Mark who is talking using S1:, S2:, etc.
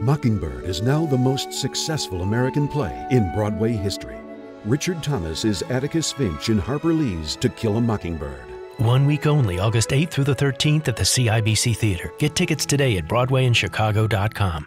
S1: Mockingbird is now the most successful American play in Broadway history. Richard Thomas is Atticus Finch in Harper Lee's To Kill a Mockingbird.
S2: 1 week only, August 8th through the 13th at the CIBC Theater. Get tickets today at BroadwayInChicago.com.